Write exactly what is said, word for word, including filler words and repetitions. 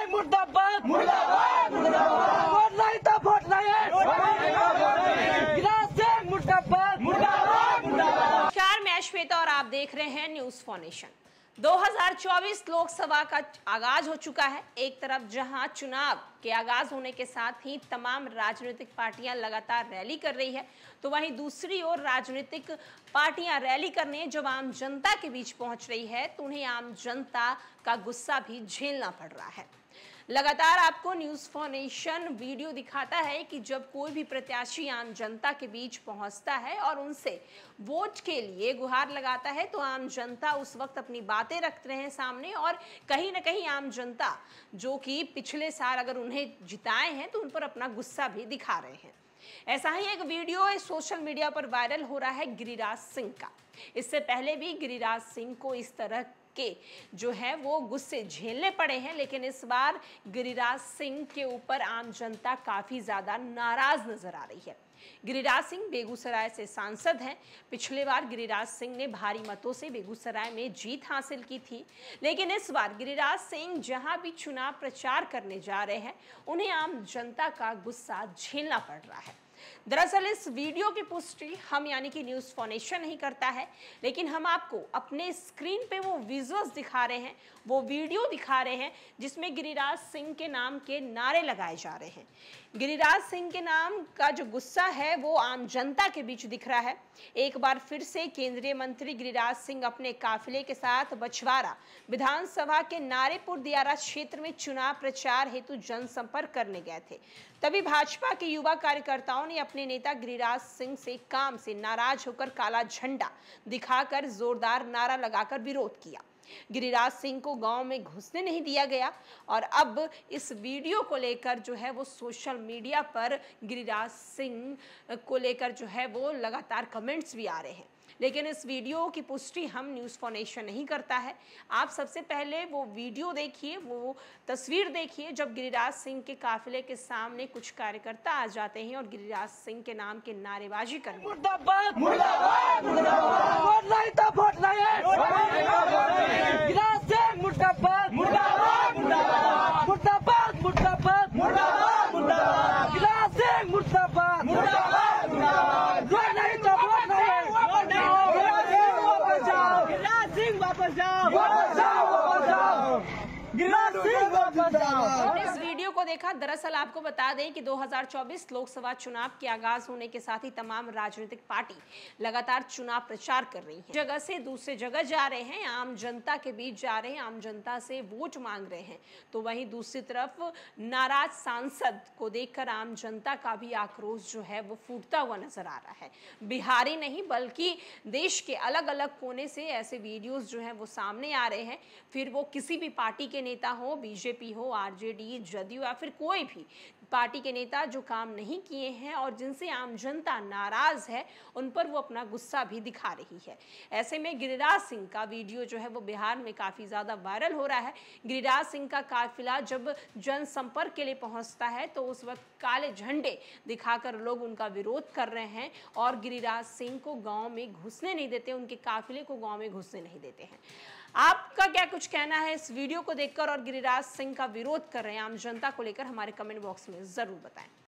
मुर्दाबाद मुर्दाबाद वोट नहीं तो वोट नहीं गिरिराज सिंह मुर्दाबाद मुर्दाबाद मुर्दाबाद। नमस्कार, मैं श्वेता और आप देख रहे हैं न्यूज फाउंडेशन। दो हज़ार चौबीस लोकसभा का आगाज हो चुका है। एक तरफ जहां चुनाव के आगाज होने के साथ ही तमाम राजनीतिक पार्टियां लगातार रैली कर रही है, तो वहीं दूसरी ओर राजनीतिक पार्टियां रैली करने जब आम जनता के बीच पहुंच रही है तो उन्हें आम जनता का गुस्सा भी झेलना पड़ रहा है। लगातार आपको न्यूज फाउंडेशन वीडियो दिखाता है कि जब कोई भी प्रत्याशी आम जनता के बीच पहुंचता है और उनसे वोट के लिए गुहार लगाता है तो आम जनता उस वक्त अपनी बातें रखते हैं सामने, और कहीं ना कहीं आम जनता जो कि पिछले साल अगर उन्हें जिताए हैं तो उन पर अपना गुस्सा भी दिखा रहे हैं। ऐसा ही एक वीडियो सोशल मीडिया पर वायरल हो रहा है गिरिराज सिंह का। इससे पहले भी गिरिराज सिंह को इस तरह के जो है वो गुस्से झेलने पड़े हैं, लेकिन इस बार गिरिराज सिंह के ऊपर आम जनता काफी ज्यादा नाराज नजर आ रही है। गिरिराज सिंह बेगूसराय से सांसद हैं। पिछले बार गिरिराज सिंह ने भारी मतों से बेगूसराय में जीत हासिल की थी, लेकिन इस बार गिरिराज सिंह जहां भी चुनाव प्रचार करने जा रहे हैं उन्हें आम जनता का गुस्सा झेलना पड़ रहा है। दरअसल इस वीडियो की पुष्टि हम यानी कि न्यूज फाउंडेशन नहीं करता है, लेकिन हम आपको अपने स्क्रीन पे वो विजुअल्स दिखा रहे हैं, वो वीडियो दिखा रहे हैं जिसमें गिरिराज सिंह के नाम के नारे लगाए जा रहे हैं। गिरिराज सिंह के नाम का जो गुस्सा है वो आम जनता के बीच दिख रहा है। एक बार फिर से केंद्रीय मंत्री गिरिराज सिंह अपने काफिले के साथ बछवाड़ा विधानसभा के नारेपुर दियारा क्षेत्र में चुनाव प्रचार हेतु जनसंपर्क करने गए थे। तभी भाजपा के युवा कार्यकर्ताओं ने अपने नेता गिरिराज सिंह से काम से नाराज होकर काला झंडा दिखाकर जोरदार नारा लगाकर विरोध किया। गिरिराज सिंह को गांव में घुसने नहीं दिया गया, और अब इस वीडियो को लेकर जो है वो सोशल मीडिया पर गिरिराज सिंह को लेकर जो है वो लगातार कमेंट्स भी आ रहे हैं। लेकिन इस वीडियो की पुष्टि हम न्यूज फाउंडेशन नहीं करता है। आप सबसे पहले वो वीडियो देखिए, वो तस्वीर देखिए जब गिरिराज सिंह के काफिले के सामने कुछ कार्यकर्ता आ जाते हैं और गिरिराज सिंह के नाम के नारेबाजी करने। मुर्दाबाद मुर्दाबाद वोट नहीं तो वोट नहीं गिरिराज सिंह मुर्दाबाद मुर्दाबाद मुर्दाबाद मुर्दाबाद मुर्दाबाद मुर्दाबाद गिरिराज सिंह मुर्दाबाद मुर्दाबाद मुर्दाबाद वोट नहीं तो वोट नहीं गिरिराज सिंह वापस जाओ वापस जाओ वापस जाओ गिरिराज सिंह वापस जाओ। इस वीडियो को देखा, दरअसल आपको बता दें कि दो हज़ार चौबीस लोकसभा चुनाव के आगाज होने के साथ ही तमाम राजनीतिक पार्टी लगातार चुनाव प्रचार कर रही हैं। जगह से दूसरे जगह जा रहे हैं, आम जनता के बीच जा रहे हैं, आम जनता से वोट मांग रहे हैं। तो वहीं दूसरी तरफ नाराज सांसद को देखकर आम जनता का भी आक्रोश जो है वो फूटता हुआ नजर आ रहा है। बिहारी नहीं बल्कि देश के अलग अलग कोने से ऐसे वीडियोस जो है वो सामने आ रहे हैं। फिर वो किसी भी पार्टी के नेता हो, बीजेपी हो, आरजेडी, जदयू या फिर कोई भी पार्टी के नेता जो काम नहीं किए हैं और जिनसे आम जनता नाराज है, उन पर वो अपना गुस्सा भी दिखा रही है। ऐसे में गिरिराज सिंह का वीडियो जो है वो बिहार में काफी ज्यादा वायरल हो रहा है। गिरिराज सिंह का काफिला जब जनसंपर्क के लिए पहुंचता है तो उस वक्त काले झंडे दिखाकर लोग उनका विरोध कर रहे हैं और गिरिराज सिंह को गांव में घुसने नहीं देते, उनके काफिले को गांव में घुसने नहीं देते हैं। आपका क्या कुछ कहना है इस वीडियो को देखकर और गिरिराज सिंह का विरोध कर रहे हैं आम जनता को लेकर, हमारे कमेंट बॉक्स में जरूर बताएं।